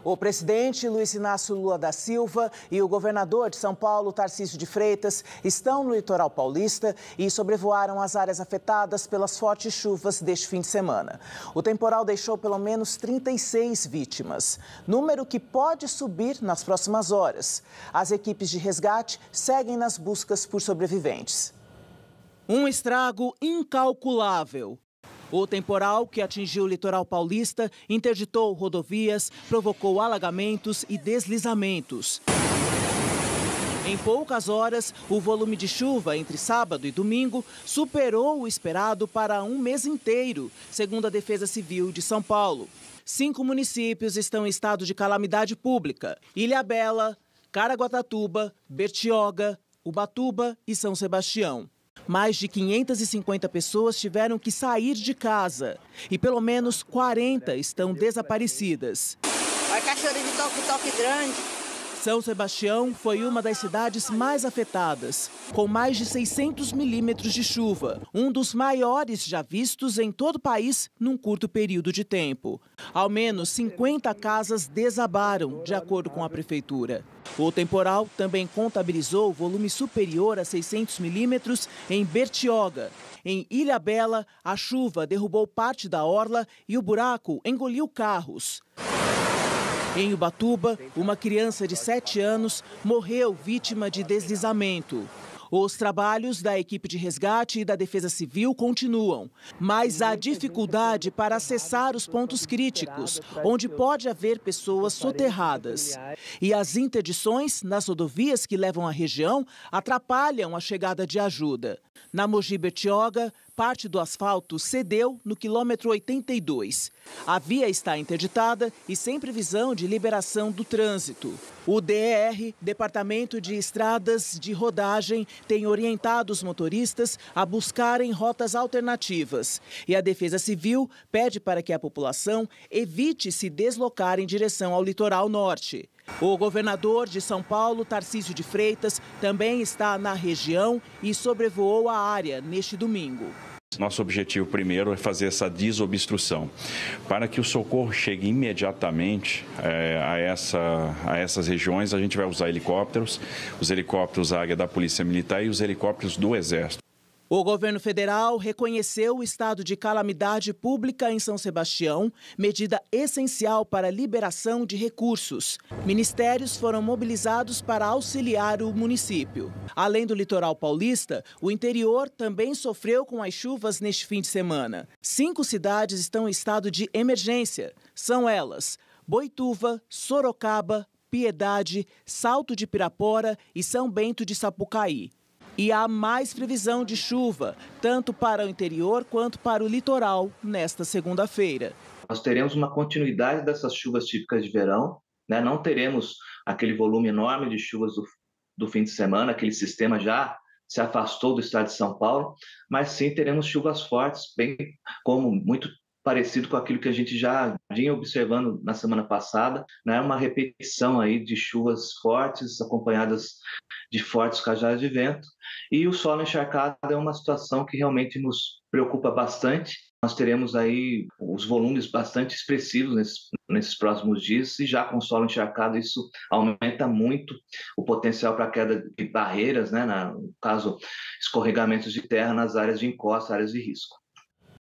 O presidente Luiz Inácio Lula da Silva e o governador de São Paulo, Tarcísio de Freitas, estão no litoral paulista e sobrevoaram as áreas afetadas pelas fortes chuvas deste fim de semana. O temporal deixou pelo menos 36 vítimas, número que pode subir nas próximas horas. As equipes de resgate seguem nas buscas por sobreviventes. Um estrago incalculável. O temporal que atingiu o litoral paulista interditou rodovias, provocou alagamentos e deslizamentos. Em poucas horas, o volume de chuva entre sábado e domingo superou o esperado para um mês inteiro, segundo a Defesa Civil de São Paulo. 5 municípios estão em estado de calamidade pública: Ilhabela, Caraguatatuba, Bertioga, Ubatuba e São Sebastião. Mais de 550 pessoas tiveram que sair de casa e pelo menos 40 estão desaparecidas. Olha, cachoeira de toque grande. São Sebastião foi uma das cidades mais afetadas, com mais de 600 milímetros de chuva, um dos maiores já vistos em todo o país num curto período de tempo. Ao menos 50 casas desabaram, de acordo com a prefeitura. O temporal também contabilizou volume superior a 600 milímetros em Bertioga. Em Ilhabela, a chuva derrubou parte da orla e o buraco engoliu carros. Em Ubatuba, uma criança de 7 anos morreu vítima de deslizamento. Os trabalhos da equipe de resgate e da Defesa Civil continuam, mas há dificuldade para acessar os pontos críticos, onde pode haver pessoas soterradas. E as interdições nas rodovias que levam à região atrapalham a chegada de ajuda. Na Mogi Bertioga, parte do asfalto cedeu no quilômetro 82. A via está interditada e sem previsão de liberação do trânsito. O DER, Departamento de Estradas de Rodagem, tem orientado os motoristas a buscarem rotas alternativas. E a Defesa Civil pede para que a população evite se deslocar em direção ao litoral norte. O governador de São Paulo, Tarcísio de Freitas, também está na região e sobrevoou a área neste domingo. Nosso objetivo primeiro é fazer essa desobstrução, para que o socorro chegue imediatamente a essas regiões. A gente vai usar helicópteros, os helicópteros Águia da Polícia Militar e os helicópteros do Exército. O governo federal reconheceu o estado de calamidade pública em São Sebastião, medida essencial para a liberação de recursos. Ministérios foram mobilizados para auxiliar o município. Além do litoral paulista, o interior também sofreu com as chuvas neste fim de semana. 5 cidades estão em estado de emergência. São elas: Boituva, Sorocaba, Piedade, Salto de Pirapora e São Bento de Sapucaí. E há mais previsão de chuva, tanto para o interior quanto para o litoral, nesta segunda-feira. Nós teremos uma continuidade dessas chuvas típicas de verão, né? Não teremos aquele volume enorme de chuvas do fim de semana, aquele sistema já se afastou do estado de São Paulo, mas sim teremos chuvas fortes, bem como muito parecido com aquilo que a gente já vinha observando na semana passada, né? Uma repetição aí de chuvas fortes acompanhadas de fortes rajadas de vento, e o solo encharcado é uma situação que realmente nos preocupa bastante. Nós teremos aí os volumes bastante expressivos nesses próximos dias, e já com o solo encharcado isso aumenta muito o potencial para a queda de barreiras, né? No caso, escorregamentos de terra nas áreas de encosta, áreas de risco.